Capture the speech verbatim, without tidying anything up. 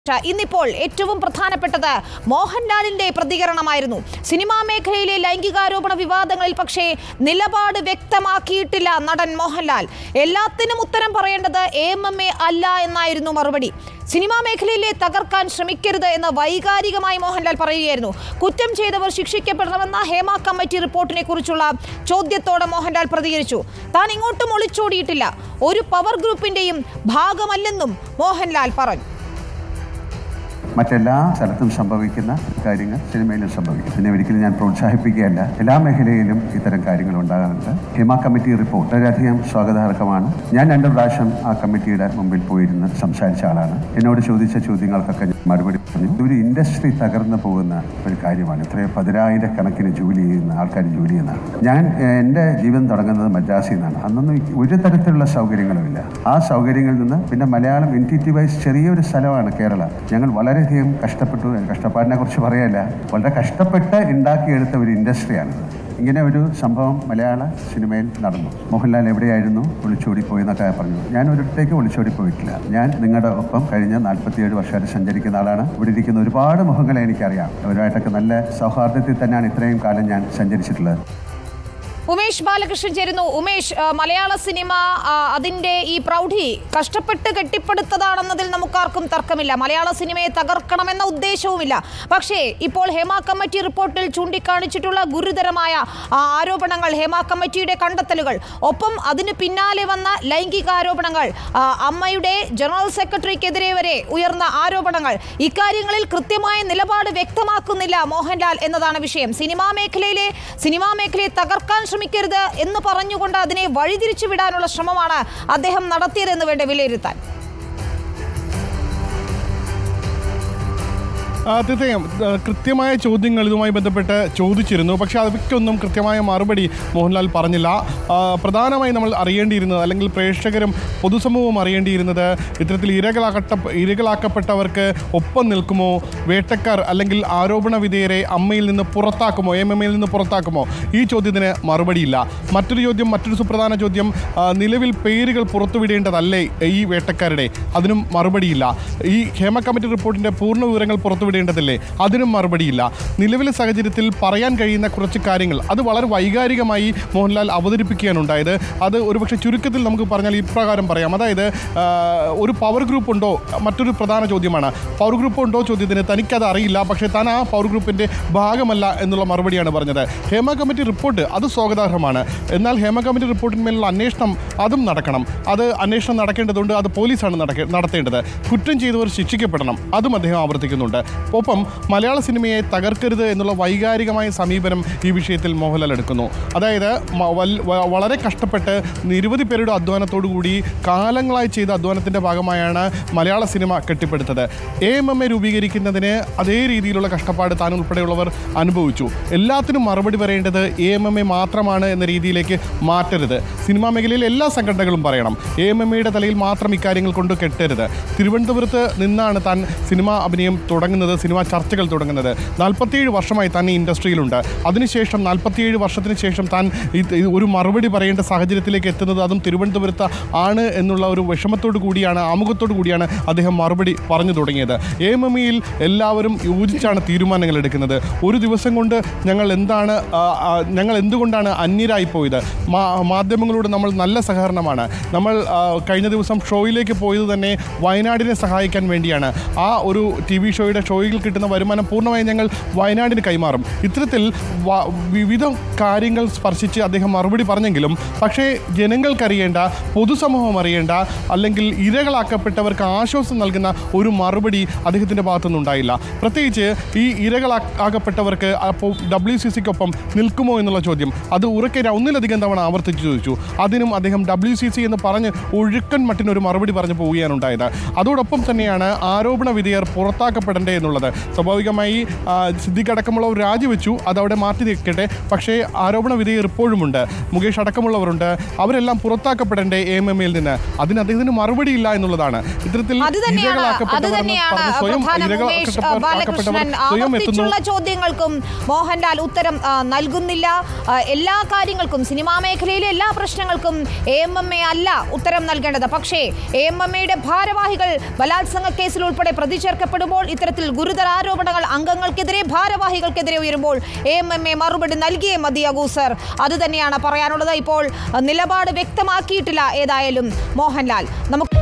ഇന്നിപ്പോൾ ഏറ്റവും പ്രധാനപ്പെട്ടത് മോഹൻലാലിന്റെ പ്രതികരണമായിരുന്നു. സിനിമാ മേഖലയിലെ ലൈംഗികാരോപണ വിവാദങ്ങളിൽ പക്ഷേ നിലപാട് വ്യക്തമാക്കിയിട്ടില്ല നടൻ മോഹൻലാൽ. എല്ലാത്തിനും ഉത്തരം പറയേണ്ടത് എ എം എം എ അല്ല എന്നായിരുന്നു മറുപടി. സിനിമാ മേഖലയിലെ തകർക്കാൻ ശ്രമിക്കരുത് എന്ന് വൈകാരികമായി മോഹൻലാൽ പറയുകയായിരുന്നു. കുറ്റം ചെയ്തവർ ശിക്ഷിക്കപ്പെടണമെന്ന ഹേമ കമ്മിറ്റി റിപ്പോർട്ടിനെ കുറിച്ചുള്ള ചോദ്യത്തോടെ മോഹൻലാൽ പ്രതികരിച്ചു. താൻ ഇങ്ങോട്ടും ഒളിച്ചോടിയിട്ടില്ല, ഒരു പവർ ഗ്രൂപ്പിന്റെയും ഭാഗമല്ലെന്നും മോഹൻലാൽ പറഞ്ഞു. മറ്റെല്ലാ സ്ഥലത്തും സംഭവിക്കുന്ന കാര്യങ്ങൾ സിനിമയിലും സംഭവിക്കും. പിന്നെ ഒരിക്കലും ഞാൻ പ്രോത്സാഹിപ്പിക്കുകയല്ല. എല്ലാ മേഖലയിലും ഇത്തരം കാര്യങ്ങൾ ഉണ്ടാകാറുണ്ട്. ഹേമ കമ്മിറ്റി റിപ്പോർട്ട് വളരെയധികം സ്വാഗതാർഹമാണ്. ഞാൻ രണ്ട് പ്രാവശ്യം ആ കമ്മിറ്റിയുടെ മുമ്പിൽ പോയിരുന്ന് സംസാരിച്ച ആളാണ്. എന്നോട് ചോദിച്ച ചോദ്യങ്ങൾക്കൊക്കെ മറുപടി പറഞ്ഞു. ഒരു ഇൻഡസ്ട്രി തകർന്നു പോകുന്ന ഒരു കാര്യമാണ്. ഇത്രയും പതിനായിരക്കണക്കിന് ജോലി ചെയ്യുന്ന ആൾക്കാർ ജോലി ചെയ്യുന്നതാണ്. ഞാൻ എൻ്റെ ജീവിതം തുടങ്ങുന്നത് മദ്രാസിൽ നിന്നാണ്. അന്നൊന്നും ഒരു തരത്തിലുള്ള സൗകര്യങ്ങളുമില്ല. ആ സൗകര്യങ്ങളിൽ നിന്ന് പിന്നെ മലയാളം എൻറ്റിറ്റി വൈസ് ചെറിയൊരു സ്ഥലമാണ് കേരളം. ഞങ്ങൾ വളരെ വളരെയധികം കഷ്ടപ്പെട്ടു. കഷ്ടപ്പാടിനെ കുറിച്ച് പറയല്ല, വളരെ കഷ്ടപ്പെട്ട് ഉണ്ടാക്കിയെടുത്ത ഒരു ഇൻഡസ്ട്രിയാണിത്. ഇങ്ങനെ ഒരു സംഭവം മലയാള സിനിമയിൽ നടന്നു. മോഹൻലാൽ എവിടെയായിരുന്നു, ഒളിച്ചോടിപ്പോയി എന്നൊക്കെ പറഞ്ഞു. ഞാൻ ഒരിടത്തേക്ക് ഒളിച്ചോടിപ്പോയിട്ടില്ല. ഞാൻ നിങ്ങളുടെ ഒപ്പം കഴിഞ്ഞ നാൽപ്പത്തിയേഴ് വർഷമായിട്ട് സഞ്ചരിക്കുന്ന ആളാണ്. ഇവിടെ ഇരിക്കുന്ന ഒരുപാട് മുഖങ്ങളെ എനിക്കറിയാം. അവരുമായിട്ടൊക്കെ നല്ല സൗഹാർദ്ദത്തിൽ തന്നെയാണ് ഇത്രയും കാലം ഞാൻ സഞ്ചരിച്ചിട്ടുള്ളത്. ഉമേഷ് ബാലകൃഷ്ണൻ ചേരുന്നു. ഉമേഷ്, മലയാള സിനിമ അതിന്റെ ഈ പ്രൗഢി കഷ്ടപ്പെട്ട് കെട്ടിപ്പടുത്തതാണെന്നതിൽ നമുക്കാർക്കും തർക്കമില്ല. മലയാള സിനിമയെ തകർക്കണമെന്ന ഉദ്ദേശവുമില്ല. പക്ഷേ ഇപ്പോൾ ഹേമ കമ്മിറ്റി റിപ്പോർട്ടിൽ ചൂണ്ടിക്കാണിച്ചിട്ടുള്ള ഗുരുതരമായ ആരോപണങ്ങൾ, ഹേമ കമ്മിറ്റിയുടെ കണ്ടെത്തലുകൾ, ഒപ്പം അതിന് പിന്നാലെ വന്ന ലൈംഗികാരോപണങ്ങൾ, അമ്മയുടെ ജനറൽ സെക്രട്ടറിക്കെതിരെ വരെ ഉയർന്ന ആരോപണങ്ങൾ, ഇക്കാര്യങ്ങളിൽ കൃത്യമായ നിലപാട് വ്യക്തമാക്കുന്നില്ല മോഹൻലാൽ എന്നതാണ് വിഷയം. സിനിമാ മേഖലയിലെ സിനിമാ മേഖലയെ തകർക്കാൻ ശ്രമിക്കരുത് എന്ന് പറഞ്ഞുകൊണ്ട് അതിനെ വഴിതിരിച്ചു വിടാനുള്ള ശ്രമമാണ് അദ്ദേഹം നടത്തിയതെന്ന് വേണ്ട വിലയിരുത്താൻ. തീർച്ചയായും കൃത്യമായ ചോദ്യങ്ങൾ ഇതുമായി ബന്ധപ്പെട്ട് ചോദിച്ചിരുന്നു. പക്ഷേ അവയ്ക്കൊന്നും കൃത്യമായ മറുപടി മോഹൻലാൽ പറഞ്ഞില്ല. പ്രധാനമായി നമ്മൾ അറിയേണ്ടിയിരുന്നത്, അല്ലെങ്കിൽ പ്രേക്ഷകരും പൊതുസമൂഹവും അറിയേണ്ടിയിരുന്നത്, ഇത്തരത്തിൽ ഇരകളാക്കട്ട ഇരകളാക്കപ്പെട്ടവർക്ക് ഒപ്പം നിൽക്കുമോ, വേട്ടക്കാർ അല്ലെങ്കിൽ ആരോപണ വിധേയരെ അമ്മയിൽ നിന്ന് പുറത്താക്കുമോ, എം എം എയിൽ നിന്ന് പുറത്താക്കുമോ? ഈ ചോദ്യത്തിന് മറുപടിയില്ല. മറ്റൊരു ചോദ്യം, മറ്റൊരു സുപ്രധാന ചോദ്യം, നിലവിൽ പേരുകൾ പുറത്തുവിടേണ്ടതല്ലേ ഈ വേട്ടക്കാരുടെ? അതിനും മറുപടിയില്ല. ഈ ഹേമ കമ്മിറ്റി റിപ്പോർട്ടിൻ്റെ പൂർണ്ണ വിവരങ്ങൾ പുറത്തു ണ്ടതില്ലേ? അതിനും മറുപടിയില്ല. നിലവിലെ സാഹചര്യത്തിൽ പറയാൻ കഴിയുന്ന കുറച്ച് കാര്യങ്ങൾ അത് വളരെ വൈകാരികമായി മോഹൻലാൽ അവതരിപ്പിക്കുകയാണുണ്ടായത്. അത് ഒരുപക്ഷെ ചുരുക്കത്തിൽ നമുക്ക് പറഞ്ഞാൽ ഇപ്രകാരം പറയാം. അതായത് ഒരു പവർ ഗ്രൂപ്പ് ഉണ്ടോ, മറ്റൊരു പ്രധാന ചോദ്യമാണ്. പവർ ഗ്രൂപ്പ് ഉണ്ടോ ചോദ്യത്തിന് തനിക്കത് അറിയില്ല, പക്ഷേ താൻ ആ പവർ ഗ്രൂപ്പിൻ്റെ ഭാഗമല്ല എന്നുള്ള മറുപടിയാണ് പറഞ്ഞത്. ഹേമ കമ്മിറ്റി റിപ്പോർട്ട് അത് സ്വാഗതാർഹമാണ്. എന്നാൽ ഹേമ കമ്മിറ്റി റിപ്പോർട്ടിന്മേലുള്ള അന്വേഷണം അതും നടക്കണം. അത് അന്വേഷണം നടക്കേണ്ടതുണ്ട്. അത് പോലീസാണ് നടത്തേണ്ടത്. കുറ്റം ചെയ്തവർ ശിക്ഷിക്കപ്പെടണം. അതും അദ്ദേഹം ആവർത്തിക്കുന്നുണ്ട്. ഒപ്പം മലയാള സിനിമയെ തകർക്കരുത് എന്നുള്ള വൈകാരികമായ സമീപനം ഈ വിഷയത്തിൽ മോഹൻലാൽ എടുക്കുന്നു. അതായത് വളരെ കഷ്ടപ്പെട്ട് നിരവധി പേരുടെ അധ്വാനത്തോടു കൂടി കാലങ്ങളായി ചെയ്ത അധ്വാനത്തിൻ്റെ ഭാഗമായാണ് മലയാള സിനിമ കെട്ടിപ്പടുത്തത്. എ എം എം എ രൂപീകരിക്കുന്നതിന് അതേ രീതിയിലുള്ള കഷ്ടപ്പാട് താൻ ഉൾപ്പെടെയുള്ളവർ അനുഭവിച്ചു. എല്ലാത്തിനും മറുപടി പറയേണ്ടത് എ എം എം എ മാത്രമാണ് എന്ന രീതിയിലേക്ക് മാറ്റരുത്. സിനിമാ മേഖലയിലെ എല്ലാ സംഘടനകളും പറയണം. എ എം എം എയുടെ തലയിൽ മാത്രം ഇക്കാര്യങ്ങൾ കൊണ്ട് കെട്ടരുത്. തിരുവനന്തപുരത്ത് നിന്നാണ് താൻ സിനിമാ അഭിനയം തുടങ്ങുന്നത്, സിനിമാ ചർച്ചകൾ തുടങ്ങുന്നത്. നാൽപ്പത്തിയേഴ് വർഷമായി താൻ ഈ ഇൻഡസ്ട്രിയിലുണ്ട്. അതിനുശേഷം നാൽപ്പത്തിയേഴ് വർഷത്തിന് ശേഷം താൻ ഒരു മറുപടി പറയേണ്ട സാഹചര്യത്തിലേക്ക് എത്തുന്നത് അതും തിരുവനന്തപുരത്ത് ആണ് എന്നുള്ള ഒരു വിഷമത്തോടു കൂടിയാണ്, ആമുഖത്തോടു കൂടിയാണ് അദ്ദേഹം മറുപടി പറഞ്ഞു തുടങ്ങിയത്. എ എം എം ഇയിൽ എല്ലാവരും യോജിച്ചാണ് തീരുമാനങ്ങൾ എടുക്കുന്നത്. ഒരു ദിവസം കൊണ്ട് ഞങ്ങൾ എന്താണ് ഞങ്ങൾ എന്തുകൊണ്ടാണ് അന്യരായിപ്പോയത്? മാധ്യമങ്ങളോട് നമ്മൾ നല്ല സഹകരണമാണ്. നമ്മൾ കഴിഞ്ഞ ദിവസം ഷോയിലേക്ക് പോയത് തന്നെ വയനാടിനെ സഹായിക്കാൻ വേണ്ടിയാണ്. ആ ഒരു ടി വി ഷോയുടെ ഷോയിൽ കിട്ടുന്ന വരുമാനം പൂർണ്ണമായും ഞങ്ങൾ വയനാടിന് കൈമാറും. ഇത്തരത്തിൽ വിവിധ കാര്യങ്ങൾ സ്പർശിച്ച് അദ്ദേഹം മറുപടി പറഞ്ഞെങ്കിലും പക്ഷേ ജനങ്ങൾക്കറിയേണ്ട, പൊതുസമൂഹം അറിയേണ്ട, അല്ലെങ്കിൽ ഇരകളാക്കപ്പെട്ടവർക്ക് ആശ്വാസം നൽകുന്ന ഒരു മറുപടി അദ്ദേഹത്തിൻ്റെ ഭാഗത്തുനിന്നുണ്ടായില്ല. പ്രത്യേകിച്ച് ഈ ഇരകളാക്കപ്പെട്ടവർക്ക് അപ്പോൾ ഡബ്ല്യു സി സിക്കൊപ്പം നിൽക്കുമോ എന്നുള്ള ചോദ്യം അത് ഉറക്കെ ഒന്നിലധികം തവണ ആവർത്തിച്ച് ചോദിച്ചു. അതിനും അദ്ദേഹം ഡബ്ല്യു സി സി എന്ന് പറഞ്ഞ് ഒഴുക്കൻ മട്ടിനൊരു മറുപടി പറഞ്ഞു പോവുകയാണ് ഉണ്ടായത്. അതോടൊപ്പം തന്നെയാണ് ആരോപണ വിധേയർ പുറത്താക്കപ്പെടേണ്ടേ എന്നുള്ള എന്നുള്ളത്. സ്വാഭാവികമായി സിദ്ദിഖ് അടക്കമുള്ളവർ രാജിവെച്ചു, അതവിടെ മാറ്റി നിൽക്കട്ടെ. പക്ഷേ ആരോപണ വിധേയർ ഇപ്പോഴുമുണ്ട്, മുകേഷ് അടക്കമുള്ളവരുണ്ട്. അവരെല്ലാം പുറത്താക്കപ്പെടേണ്ടേ എ എം എം എയിൽ നിന്ന്? അതിന് അദ്ദേഹത്തിന് മറുപടിയില്ല എന്നുള്ളതാണ്. ഇത്തരത്തിൽ ആവർത്തിച്ചുള്ള ചോദ്യങ്ങൾക്കും മോഹൻലാൽ ഉത്തരം നൽകുന്നില്ല. എല്ലാ കാര്യങ്ങൾക്കും, സിനിമാ മേഖലയിലെ എല്ലാ പ്രശ്നങ്ങൾക്കും എ എം എം എ അല്ല ഉത്തരം നൽകേണ്ടത്. പക്ഷേ എ എം എം എയുടെ ഭാരവാഹികൾ ബലാത്സംഗ കേസിൽ ഉൾപ്പെടെ പ്രതി ചേർക്കപ്പെടുമ്പോൾ, ഇത്തരത്തിൽ ഗുരുതര ആരോപണങ്ങൾ അംഗങ്ങൾക്കെതിരെ, ഭാരവാഹികൾക്കെതിരെ ഉയരുമ്പോൾ എ എം എം എ മറുപടി നൽകിയേ മതിയാകൂ സർ. അത് തന്നെയാണ് പറയാനുള്ളത്. ഇപ്പോൾ നിലപാട് വ്യക്തമാക്കിയിട്ടില്ല ഏതായാലും മോഹൻലാൽ. നമുക്ക്